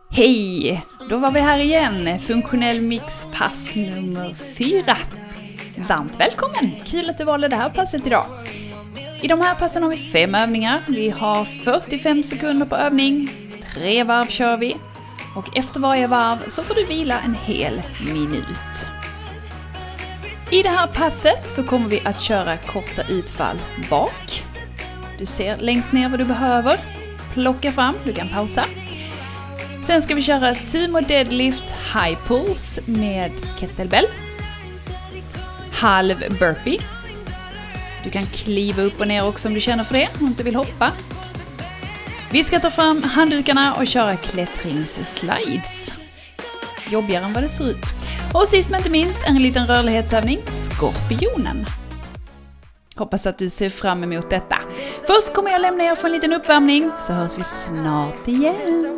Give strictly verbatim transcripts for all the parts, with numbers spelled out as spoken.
Hej! Då var vi här igen, funktionell mixpass nummer fyra. Varmt välkommen! Kul att du valde det här passet idag. I de här passen har vi fem övningar. Vi har fyrtiofem sekunder på övning. Tre varv kör vi. Och efter varje varv så får du vila en hel minut. I det här passet så kommer vi att köra korta utfall bak. Du ser längst ner vad du behöver. Plocka fram, du kan pausa. Sen ska vi köra sumo deadlift high pulls med kettlebell. Halv burpee. Du kan kliva upp och ner också om du känner för det, om du inte vill hoppa. Vi ska ta fram handdukarna och köra klättringsslides. Jobbigare än vad det ser ut. Och sist men inte minst en liten rörlighetsövning, skorpionen. Hoppas att du ser fram emot detta. Först kommer jag lämna er för en liten uppvärmning, så hörs vi snart igen.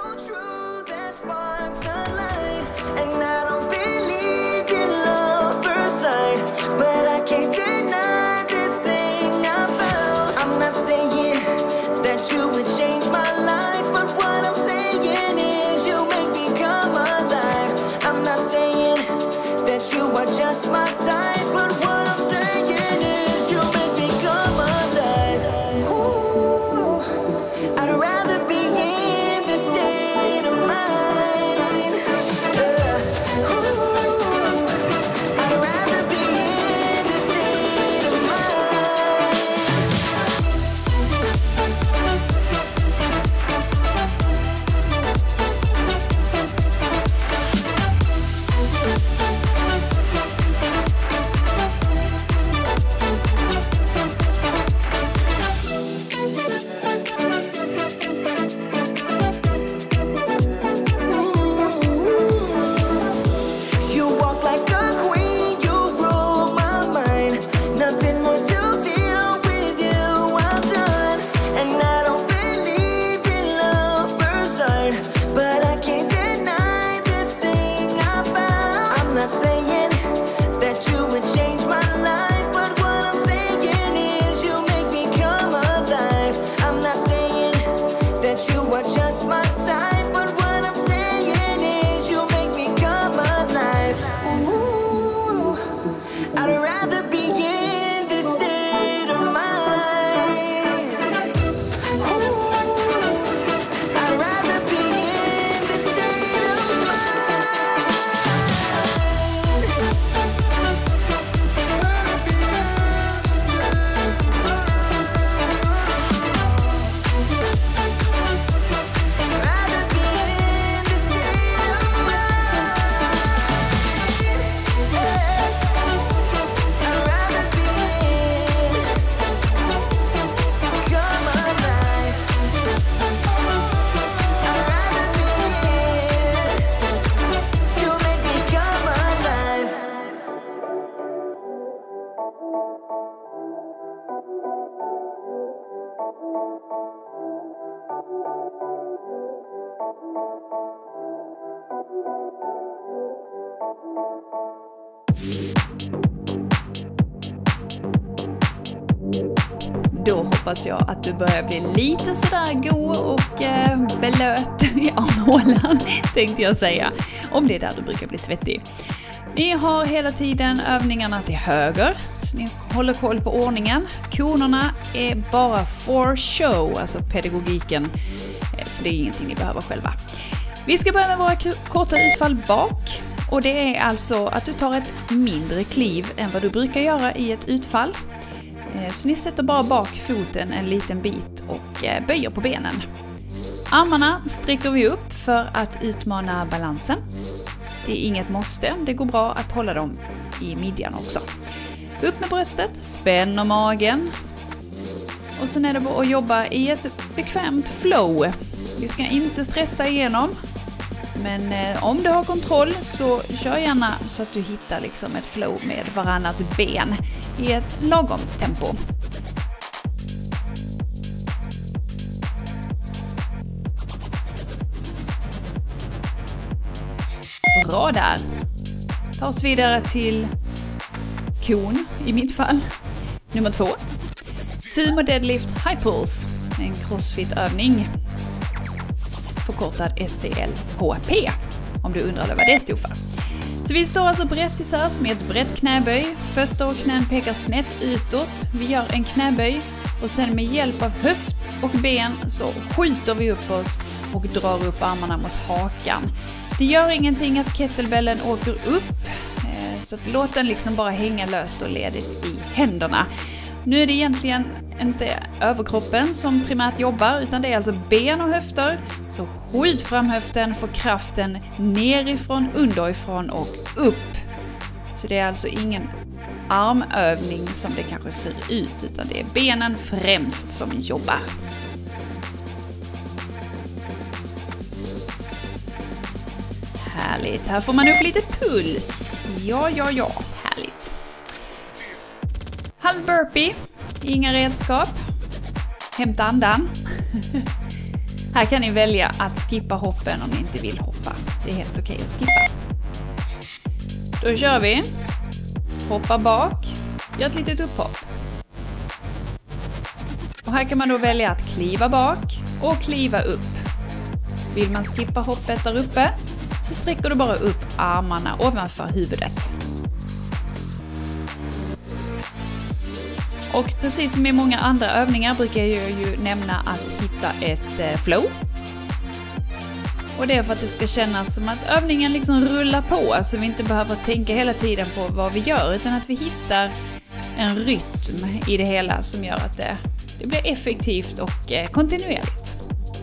Då hoppas jag att du börjar bli lite sådär god och eh, belöt i armhålan, tänkte jag säga. Om det är där du brukar bli svettig. Ni har hela tiden övningarna till höger, så ni håller koll på ordningen. Konerna är bara for show, alltså pedagogiken, så det är ingenting ni behöver själva. Vi ska börja med våra korta utfall bak. Och det är alltså att du tar ett mindre kliv än vad du brukar göra i ett utfall. Så ni sätter bara bak foten en liten bit och böjer på benen. Armarna sträcker vi upp för att utmana balansen. Det är inget måste, det går bra att hålla dem i midjan också. Upp med bröstet, spänner magen. Och sen är det bara att jobba i ett bekvämt flow. Vi ska inte stressa igenom. Men eh, om du har kontroll så kör gärna så att du hittar liksom ett flow med varannat ben i ett lagom tempo. Bra där! Ta oss vidare till kon i mitt fall. Nummer två. Sumo deadlift high pulls. En crossfit-övning. För förkortad S D L H P, om du undrar vad det stod för. Så vi står alltså brett isär som är ett brett knäböj. Fötter och knän pekar snett utåt. Vi gör en knäböj och sen med hjälp av höft och ben så skjuter vi upp oss och drar upp armarna mot hakan. Det gör ingenting att kettlebellen åker upp, så att låt den liksom bara hänga löst och ledigt i händerna. Nu är det egentligen inte överkroppen som primärt jobbar, utan det är alltså ben och höfter. Så skjut fram höften, få kraften nerifrån, underifrån och upp. Så det är alltså ingen armövning som det kanske ser ut, utan det är benen främst som jobbar. Härligt, här får man upp lite puls. Ja, ja, ja, härligt. Halv burpee, inga redskap. Hämta andan. Här kan ni välja att skippa hoppen om ni inte vill hoppa. Det är helt okej att skippa. Då kör vi. Hoppa bak. Gör ett litet upphopp. Och här kan man då välja att kliva bak och kliva upp. Vill man skippa hoppet där uppe så sträcker du bara upp armarna ovanför huvudet. Och precis som i många andra övningar brukar jag ju nämna att hitta ett flow. Och det är för att det ska kännas som att övningen liksom rullar på, så vi inte behöver tänka hela tiden på vad vi gör, utan att vi hittar en rytm i det hela som gör att det, det blir effektivt och kontinuerligt.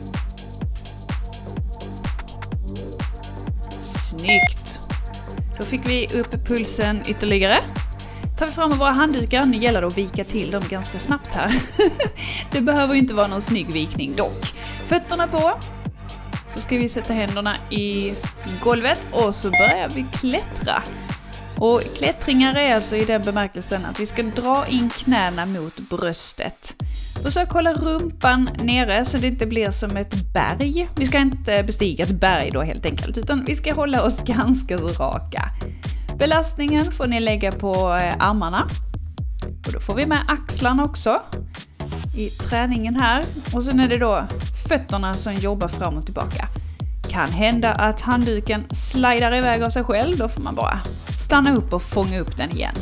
Snyggt! Då fick vi upp pulsen ytterligare. Tar vi fram våra handdukar, nu gäller det att vika till dem ganska snabbt här. Det behöver inte vara någon snygg vikning dock. Fötterna på. Så ska vi sätta händerna i golvet och så börjar vi klättra. Och klättringar är alltså i den bemärkelsen att vi ska dra in knäna mot bröstet. Försök hålla rumpan nere så det inte blir som ett berg. Vi ska inte bestiga ett berg då helt enkelt, utan vi ska hålla oss ganska raka. Belastningen får ni lägga på armarna. Och då får vi med axlarna också i träningen här. Och sen är det då fötterna som jobbar fram och tillbaka. Kan hända att handduken slidar iväg av sig själv. Då får man bara stanna upp och fånga upp den igen.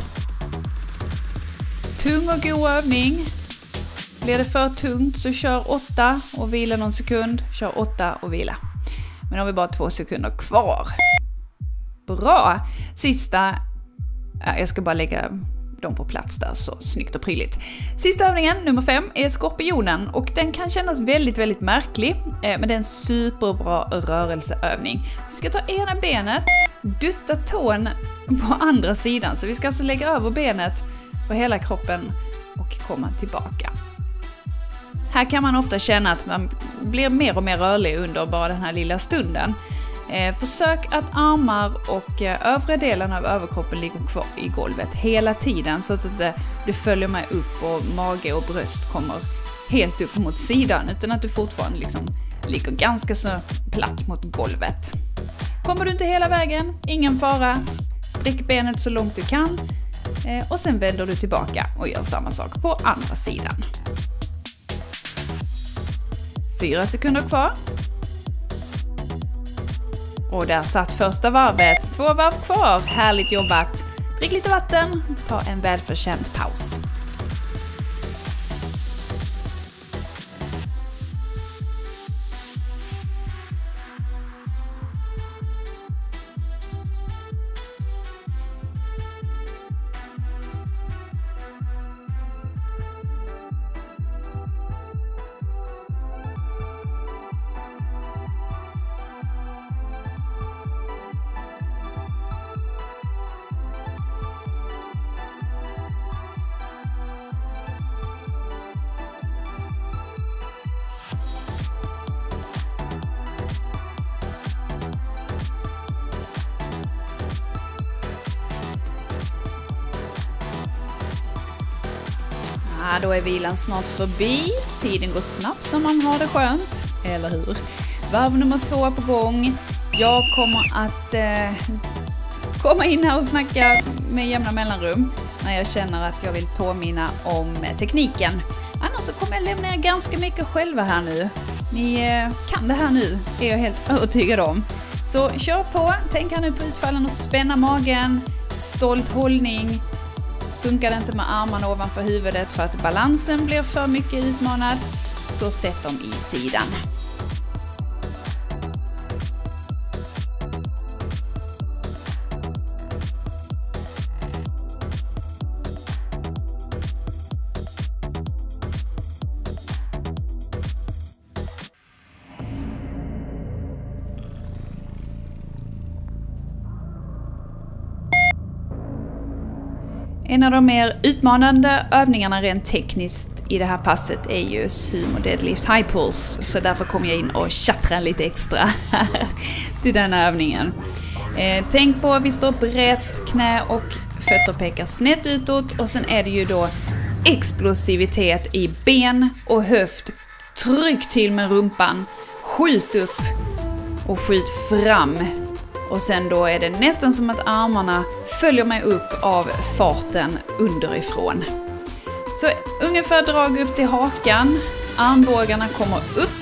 Tung och god övning. Blir det för tungt så kör åtta och vila någon sekund. Kör åtta och vila. Men har vi bara två sekunder kvar. Bra! Sista, jag ska bara lägga dem på plats där så snyggt och prydligt. Sista övningen, nummer fem, är skorpionen och den kan kännas väldigt, väldigt märklig, men det är en superbra rörelseövning. Vi ska ta ena benet, dutta tån på andra sidan, så vi ska alltså lägga över benet på hela kroppen och komma tillbaka. Här kan man ofta känna att man blir mer och mer rörlig under bara den här lilla stunden. Eh, försök att armar och eh, övre delen av överkroppen ligger kvar i golvet hela tiden så att det, du följer med upp och mage och bröst kommer helt upp mot sidan, utan att du fortfarande liksom ligger ganska så platt mot golvet. Kommer du inte hela vägen, ingen fara, sträck benet så långt du kan eh, och sen vänder du tillbaka och gör samma sak på andra sidan. Fyra sekunder kvar. Och där satt första varvet. Två varv kvar. Härligt jobbat. Drick lite vatten. Ta en välförtjänt paus. Ja, då är vilan snart förbi. Tiden går snabbt när man har det skönt, eller hur? Varv nummer två är på gång. Jag kommer att eh, komma in här och snacka med jämna mellanrum när jag känner att jag vill påminna om tekniken. Annars så kommer jag lämna er ganska mycket själva här nu. Ni kan det här nu, är jag helt övertygad om. Så kör på, tänk här nu på utfallen och spänna magen, stolt hållning. Funkar det inte med armarna ovanför huvudet för att balansen blir för mycket utmanad, så sätt dem i sidan. En av de mer utmanande övningarna rent tekniskt i det här passet är ju sumo deadlift high pulse. Så därför kommer jag in och tjattrar lite extra till den här övningen. Eh, tänk på att vi står brett, knä och fötter pekar snett utåt. Och sen är det ju då explosivitet i ben och höft. Tryck till med rumpan, skjut upp och skjut fram. Och sen då är det nästan som att armarna följer mig upp av farten underifrån. Så ungefär drag upp till hakan, armbågarna kommer upp.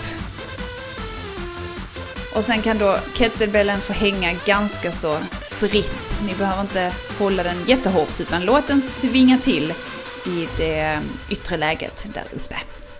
Och sen kan då kettlebellen få hänga ganska så fritt. Ni behöver inte hålla den jättehårt utan låt den svinga till i det yttre läget där uppe.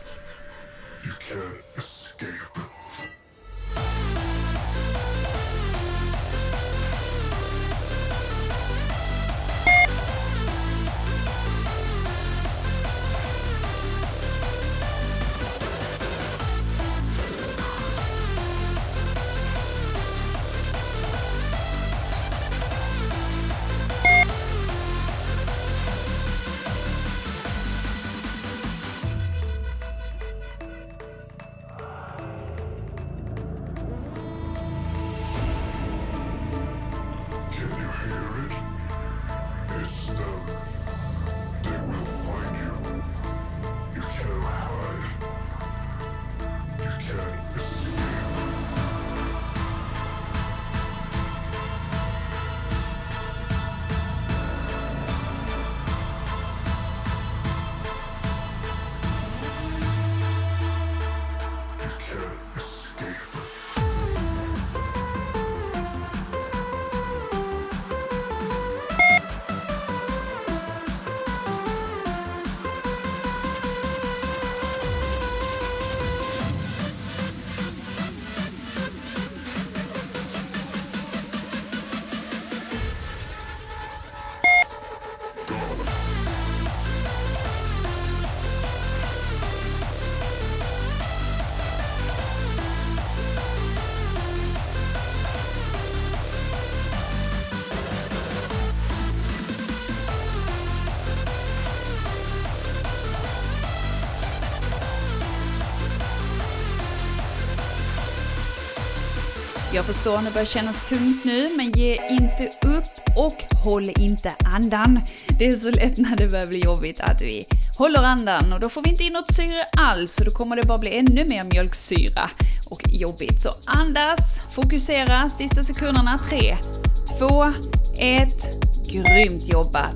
Jag förstår, det börjar kännas tungt nu, men ge inte upp och håll inte andan. Det är så lätt när det börjar bli jobbigt att vi håller andan och då får vi inte in något syre alls och då kommer det bara bli ännu mer mjölksyra och jobbigt. Så andas, fokusera, sista sekunderna, tre, två, ett, grymt jobbat!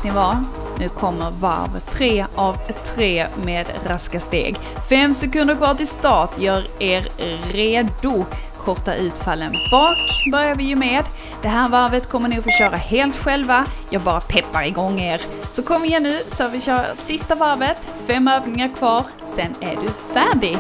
vet ni vad? Nu kommer varv tre av tre med raska steg. Fem sekunder kvar till start, gör er redo. Korta utfallen bak börjar vi ju med. Det här varvet kommer ni att få köra helt själva. Jag bara peppar igång er. Så kom igen nu så vi kör sista varvet. Fem övningar kvar, sen är du färdig.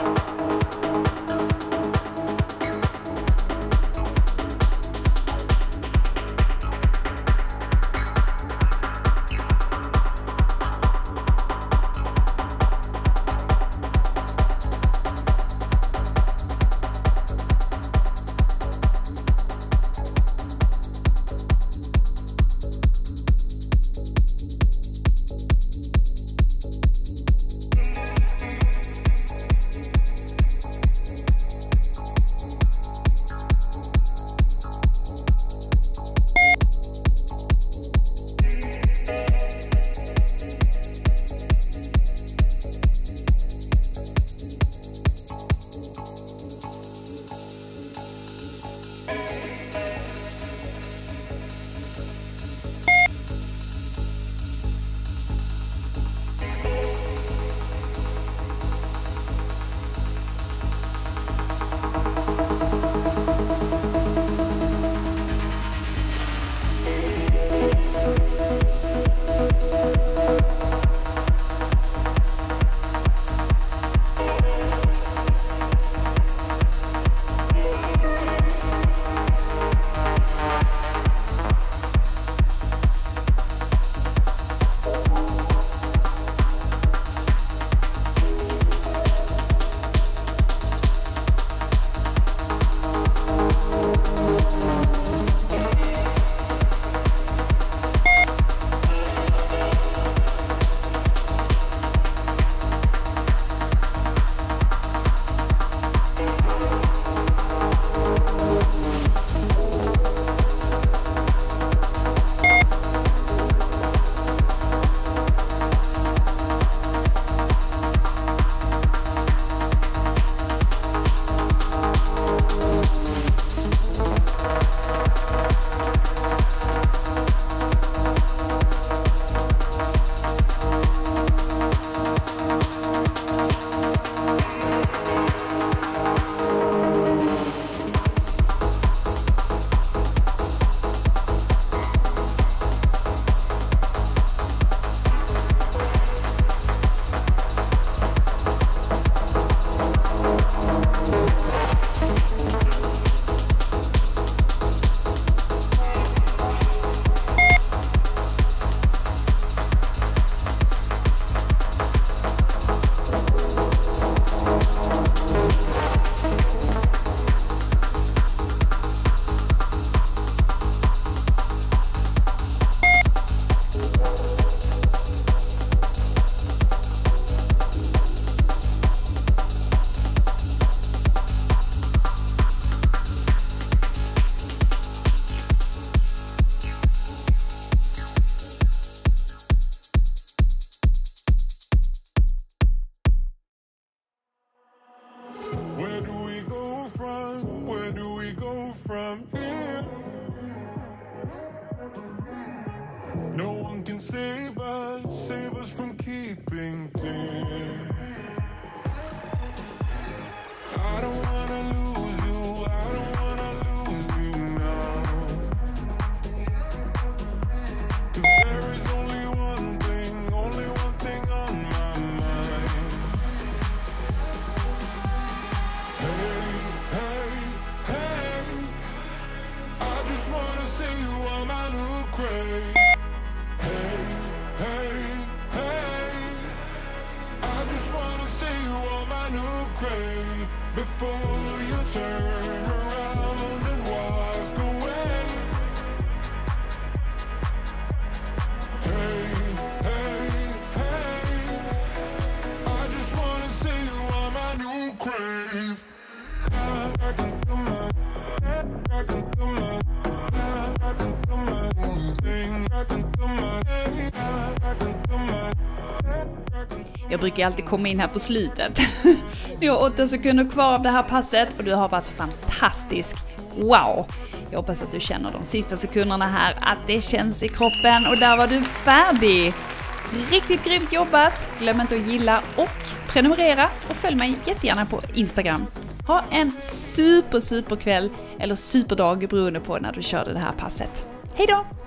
Save us, save us from keeping clear. I don't wanna lose you, I don't wanna lose you now. 'Cause there is only one thing, only one thing on my mind. Hey, hey, hey, I just wanna say you are my new craze. Before you turn around and walk away. Hey, hey, hey, I just wanna say you are my new crave. I can do my, I can do my, I can do my own thing. I can do my, I can do my. Jag brukar alltid komma in här på slutet. Vi har åtta sekunder kvar av det här passet och du har varit fantastisk. Wow! Jag hoppas att du känner de sista sekunderna här att det känns i kroppen, och där var du färdig. Riktigt grymt jobbat! Glöm inte att gilla och prenumerera, och följ mig jättegärna på Instagram. Ha en super super kväll eller superdag beroende på när du körde det här passet. Hej då!